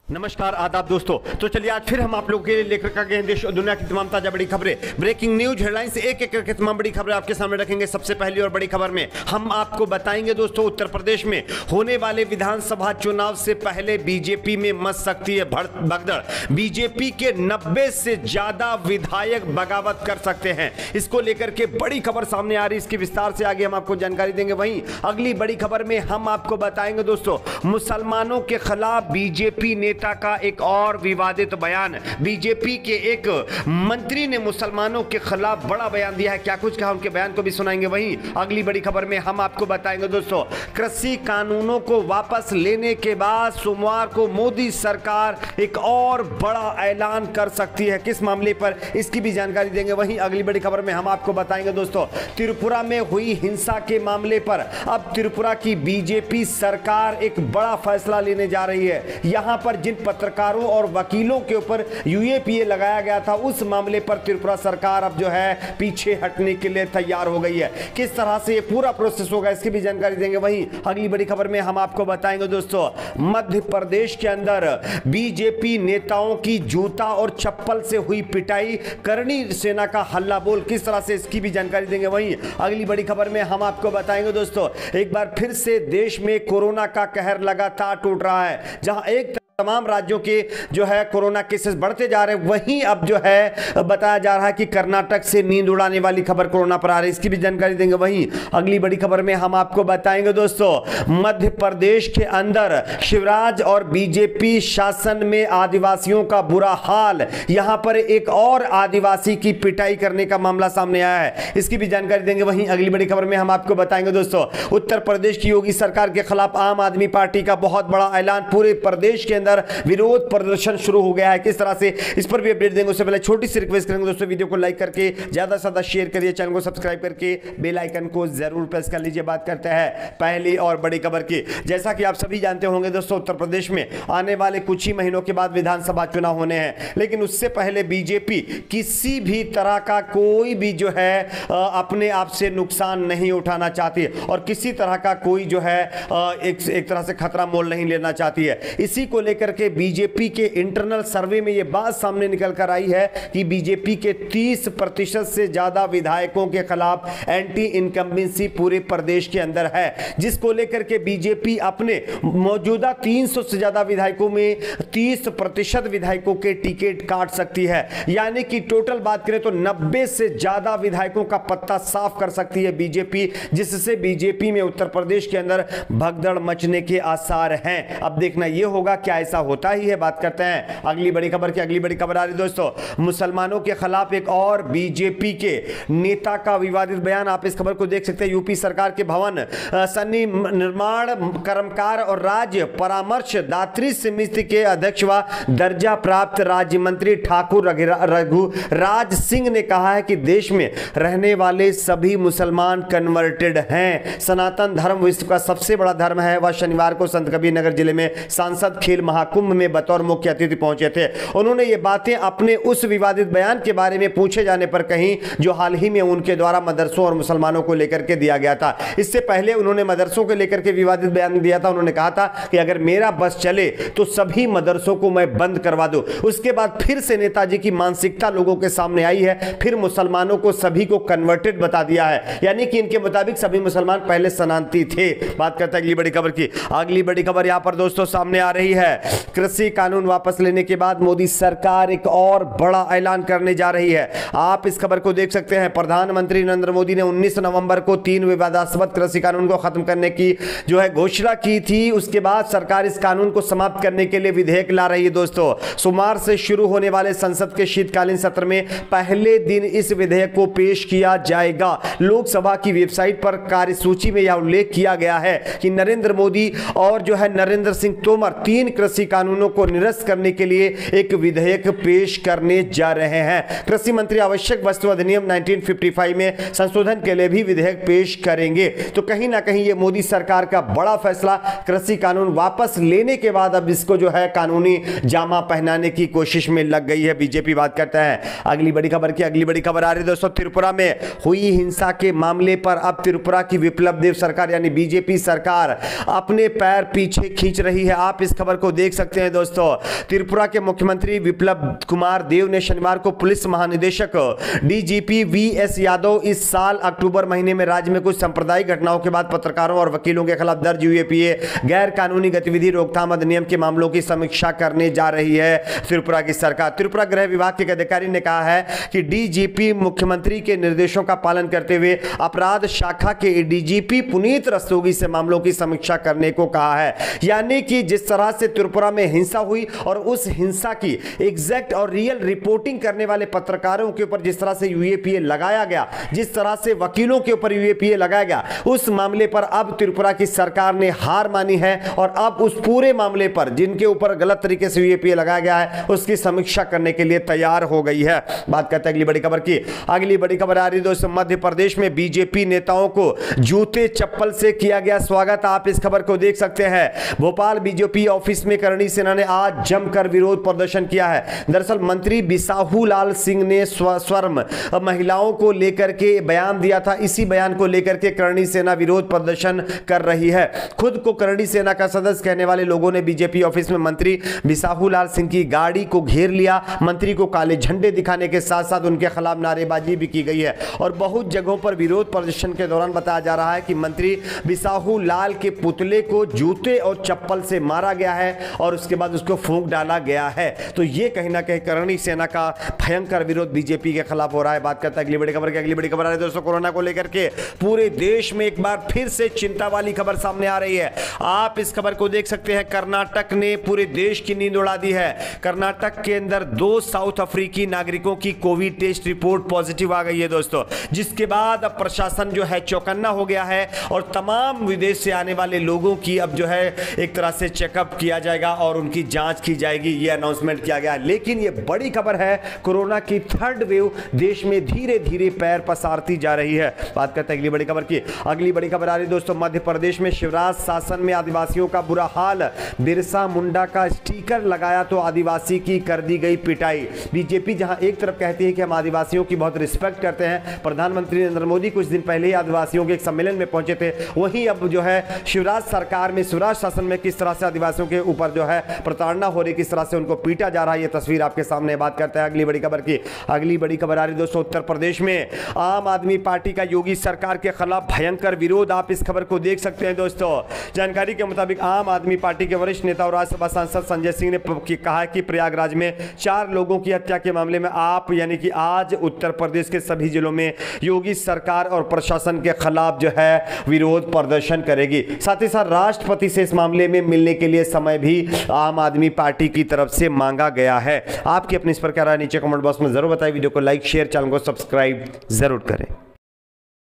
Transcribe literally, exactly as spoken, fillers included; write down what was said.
नमस्कार आदाब दोस्तों। तो चलिए आज फिर हम आप लोगों के लिए लेकर के हैं देश और दुनिया की तमाम ताजा बड़ी खबरें, ब्रेकिंग न्यूज हेडलाइंस से एक एक करके तमाम बड़ी खबरें आपके सामने रखेंगे। सबसे पहली और बड़ी खबर में हम आपको बताएंगे दोस्तों, उत्तर प्रदेश में होने वाले विधानसभा चुनाव से पहले बीजेपी में मच सकती है भगदड़। बीजेपी के नब्बे से ज्यादा विधायक बगावत कर सकते हैं। इसको लेकर के बड़ी खबर सामने आ रही है, इसकी विस्तार से आगे हम आपको जानकारी देंगे। वहीं अगली बड़ी खबर में हम आपको बताएंगे दोस्तों, मुसलमानों के खिलाफ बीजेपी नेता का एक और विवादित बयान। बीजेपी के एक मंत्री ने मुसलमानों के खिलाफ बड़ा बयान दिया है। क्या कुछ कहा, उनके बयान को भी सुनाएंगे। वहीं अगली बड़ी खबर में हम आपको बताएंगे दोस्तों, कृषि कानूनों को वापस लेने के बाद सोमवार को मोदी सरकार एक और बड़ा ऐलान कर सकती है। किस मामले पर, इसकी भी जानकारी देंगे। वहीं अगली बड़ी खबर में हम आपको बताएंगे दोस्तों, त्रिपुरा में हुई हिंसा के मामले पर अब त्रिपुरा की बीजेपी सरकार एक बड़ा फैसला लेने जा रही है। यहां पर जिन पत्रकारों और वकीलों के ऊपर यूएपीए लगाया गया था, उस मामले पर त्रिपुरा सरकार अब जो है पीछे हटने के लिए तैयार हो गई है। किस तरह से ये पूरा प्रोसेस होगा, इसकी भी जानकारी देंगे। वहीं अगली बड़ी खबर में हम आपको बताएंगे दोस्तों, मध्य प्रदेश के अंदर बीजेपी नेताओं की जूता और चप्पल से हुई पिटाई, करणी सेना का हल्ला बोल, किस तरह से, इसकी भी जानकारी देंगे। वहीं अगली बड़ी खबर में हम आपको बताएंगे दोस्तों, एक बार फिर से देश में कोरोना का कहर लगातार टूट रहा है। जहां एक तमाम राज्यों के जो है कोरोना केसेस बढ़ते जा रहे हैं, वहीं अब जो है बताया जा रहा है कि कर्नाटक से नींद उड़ाने वाली खबर कोरोना पर आ रही है। इसकी भी जानकारी देंगे। वहीं अगली बड़ी खबर में हम आपको बताएंगे दोस्तों, मध्य प्रदेश के अंदर शिवराज और बीजेपी शासन में आदिवासियों का बुरा हाल। यहां पर एक और आदिवासी की पिटाई करने का मामला सामने आया है, इसकी भी जानकारी देंगे। वहीं अगली बड़ी खबर में हम आपको बताएंगे दोस्तों, उत्तर प्रदेश की योगी सरकार के खिलाफ आम आदमी पार्टी का बहुत बड़ा ऐलान। पूरे प्रदेश के अंदर विरोध प्रदर्शन शुरू हो गया है। किस तरह से, इस पर भी अपडेट देंगे। उससे पहले छोटी सी रिक्वेस्ट करेंगे दोस्तों, वीडियो को लाइक करके ज्यादा से ज्यादा शेयर करिए, चैनल को सब्सक्राइब करके बेल आइकन को जरूर प्रेस कर लीजिए। बात करते हैं पहली और बड़ी खबर की। जैसा कि आप सभी जानते होंगे दोस्तों, उत्तर प्रदेश में आने वाले कुछ ही महीनों के बाद विधानसभा चुनाव होने हैं, लेकिन उससे पहले बीजेपी किसी भी तरह का कोई भी जो है अपने आप से नुकसान नहीं उठाना चाहती और किसी तरह का कोई जो है एक, एक तरह से खतरा मोल नहीं लेना चाहती है। इसी को लेकर के बीजेपी के इंटरनल सर्वे में यह बात सामने निकल कर आई है कि बीजेपी के तीस प्रतिशत से ज्यादा विधायकों के खिलाफ एंटी इनकम्बेंसी पूरे प्रदेश के अंदर है, जिसको लेकर के बीजेपी अपने मौजूदा तीन सौ से ज्यादा विधायकों में तीस प्रतिशत विधायकों के टिकट काट सकती है। यानी कि टोटल बात करें तो नब्बे से ज्यादा विधायकों का पत्ता साफ कर सकती है बीजेपी, जिससे बीजेपी में उत्तर प्रदेश के अंदर भगदड़ मचने के आसार हैं। अब देखना यह होगा क्या ऐसा होता ही है। बात करते हैं अगली बड़ी खबर की। अगली बड़ी खबर आ रही दोस्तों, मुसलमानों के खिलाफ एक और बीजेपी के नेता का विवादित बयान। आप इस खबर को देख सकते हैं, यूपी सरकार के भवन सन्नी निर्माण कर्मकार और राज्य परामर्श दात्री समिति के अध्यक्ष व दर्जा प्राप्त राज्य मंत्री ठाकुर रघुराज सिंह ने कहा है कि देश में रहने वाले सभी मुसलमान कन्वर्टेड हैं। सनातन धर्म विश्व का सबसे बड़ा धर्म है। वह शनिवार को संत कबीर नगर जिले में सांसद खेल महाकुंभ में बतौर मुख्य अतिथि पहुंचे थे। उन्होंने ये बातें अपने उस विवादित बयान के बारे में पूछे जाने पर कहीं, जो हाल ही में उनके द्वारा मदरसों और मुसलमानों को लेकर के दिया गया था। इससे पहले उन्होंने मदरसों को लेकर के विवादित बयान दिया था। उन्होंने कहा था कि अगर मेरा बस चले तो सभी मदरसों को मैं बंद करवा दूं। उसके बाद फिर से नेताजी की मानसिकता लोगों के सामने आई है, फिर मुसलमानों को सभी को कन्वर्टेड बता दिया है। यानी कि इनके मुताबिक सभी मुसलमान पहले सनातनी थे। बात करते हैं अगली बड़ी खबर की। अगली बड़ी खबर यहां पर दोस्तों सामने आ रही है, कृषि कानून वापस लेने के बाद मोदी सरकार एक और बड़ा ऐलान करने जा रही है। आप इस खबर को देख सकते हैं, प्रधानमंत्री नरेंद्र मोदी ने उन्नीस नवंबर को तीन विवादास्पद कृषि कानून को खत्म करने की जो है घोषणा की थी। उसके बाद सरकार इस कानून को समाप्त करने के लिए विधेयक ला रही है दोस्तों। सोमवार से शुरू होने वाले संसद के शीतकालीन सत्र में पहले दिन इस विधेयक को पेश किया जाएगा। लोकसभा की वेबसाइट पर कार्यसूची में यह उल्लेख किया गया है कि नरेंद्र मोदी और जो है नरेंद्र सिंह तोमर तीन कृषि कानूनों को निरस्त करने के लिए एक विधेयक पेश करने जा रहे हैं। कृषि मंत्री आवश्यक वस्तु अधिनियम उन्नीस सौ पचपन में संशोधन के लिए भी विधेयक पेश करेंगे। तो कहीं ना कहीं ये मोदी सरकार का बड़ा फैसला, कृषि कानून वापस लेने के बाद अब इसको जो है कानूनी जामा पहनाने की कोशिश में लग गई है बीजेपी। बात करता है अगली बड़ी खबर की। अगली बड़ी खबर आ रही है दोस्तों, त्रिपुरा में हुई हिंसा के मामले पर अब त्रिपुरा की विप्लव देव सरकार यानी बीजेपी सरकार अपने पैर पीछे खींच रही है। आप इस खबर को देख सकते हैं दोस्तों, त्रिपुरा के मुख्यमंत्री विप्लव कुमार देव ने शनिवार को पुलिस महानिदेशक डीजीपी वी एस यादव इस साल अक्टूबर महीने में राज्य में कुछ सांप्रदायिक घटनाओं के बाद पत्रकारों और वकीलों के खिलाफ दर्ज यूएपीए गैर कानूनी गतिविधि रोकथाम अधिनियम के मामलों की समीक्षा करने जा रही है त्रिपुरा की सरकार। त्रिपुरा गृह विभाग के अधिकारी ने कहा है कि डीजीपी मुख्यमंत्री के निर्देशों का पालन करते हुए अपराध शाखा के डीजीपी पुनीत रस्तोगी से मामलों की समीक्षा करने को कहा है। यानी कि जिस तरह से त्रिपुरा में हिंसा हुई और उस हिंसा की एग्जैक्ट और रियल रिपोर्टिंग करने वाले पत्रकारों के ऊपर जिस तरह से यूएपीए लगाया गया, जिस तरह से वकीलों के ऊपर यूएपीए लगाया गया, उस मामले पर अब त्रिपुरा की सरकार ने हार मानी है और अब उस पूरे मामले पर जिनके ऊपर गलत तरीके से यूएपीए लगाया गया है उसकी समीक्षा करने के लिए तैयार हो गई है। बात करते हैं अगली बड़ी खबर की। अगली बड़ी खबर आ रही दोस्तों, मध्य प्रदेश में बीजेपी नेताओं को जूते चप्पल से किया गया स्वागत। आप इस खबर को देख सकते हैं। भोपाल बीजेपी ऑफिस में करणी सेना ने आज जमकर विरोध प्रदर्शन किया है। दरअसल मंत्री बिसाहू लाल सिंह ने स्वर्ण महिलाओं को लेकर के बयान दिया था। इसी बयान को लेकर के करणी सेना विरोध प्रदर्शन कर रही है। खुद को करणी सेना का सदस्य कहने वाले लोगों ने बीजेपी ऑफिस में मंत्री बिसाहू लाल सिंह की गाड़ी को घेर लिया। मंत्री को काले झंडे दिखाने के साथ साथ उनके खिलाफ नारेबाजी भी की गई है और बहुत जगहों पर विरोध प्रदर्शन के दौरान बताया जा रहा है कि मंत्री बिसाहू लाल के पुतले को जूते और चप्पल से मारा गया है और उसके बाद उसको फूंक डाला गया है। तो ये कहीं ना कहीं करणी सेना का भयंकर विरोध बीजेपी के खिलाफ हो रहा है। बात करते हैं अगली बड़ी खबर की। अगली बड़ी खबर आ रही है दोस्तों, कोरोना को लेकर के पूरे देश में एक बार फिर से चिंता वाली खबर सामने आ रही है। आप इस खबर को देख सकते हैं। कर्नाटक ने पूरे देश की नींद उड़ा दी है। कर्नाटक के अंदर दो साउथ अफ्रीकी नागरिकों की कोविड टेस्ट रिपोर्ट पॉजिटिव आ गई है दोस्तों, जिसके बाद अब प्रशासन जो है चौकन्ना हो गया है और तमाम विदेश से आने वाले लोगों की अब जो है एक तरह से चेकअप किया जाएगा और उनकी जांच की जाएगी, ये अनाउंसमेंट किया गया है। लेकिन ये बड़ी खबर है, कोरोना की थर्ड वेव देश में धीरे धीरे पैर पसारती जा रही है। बात करते हैं अगली बड़ी खबर की। अगली बड़ी खबर आ रही है दोस्तों, मध्य प्रदेश में शिवराज शासन में आदिवासियों का बुरा हाल। बिरसा मुंडा का स्टिकर लगाया तो आदिवासी की कर दी गई पिटाई। बीजेपी जहां एक तरफ कहती है कि हम आदिवासियों की बहुत रिस्पेक्ट करते हैं, प्रधानमंत्री नरेंद्र मोदी कुछ दिन पहले ही आदिवासियों के एक सम्मेलन में पहुंचे थे, वहीं अब जो है शिवराज सरकार में, शिवराज शासन में किस तरह से आदिवासियों के ऊपर जो है प्रताड़ना हो रही, किस तरह से उनको पीटा जा रहा है, ये तस्वीर आपके सामने। बात करते हैं अगली बड़ी खबर की। अगली बड़ी खबर आ रही दोस्तों, उत्तर प्रदेश में आम आदमी पार्टी का योगी सरकार के खिलाफ भयंकर विरोध। आप इस खबर को देख सकते हैं दोस्तों। जानकारी के मुताबिक आम आदमी पार्टी के वरिष्ठ नेता और राज्यसभा सांसद संजय सिंह ने कहा कि प्रयागराज में चार लोगों की हत्या के मामले में आप यानी कि आज उत्तर प्रदेश के सभी जिलों में योगी सरकार और प्रशासन के खिलाफ जो है विरोध प्रदर्शन करेगी। साथ ही साथ राष्ट्रपति से इस मामले में मिलने के लिए समय भी आम आदमी पार्टी की तरफ से मांगा गया है। आपकी अपनी इस पर क्या राय नीचे कमेंट बॉक्स में जरूर बताएं। वीडियो को लाइक शेयर, चैनल को सब्सक्राइब जरूर करें।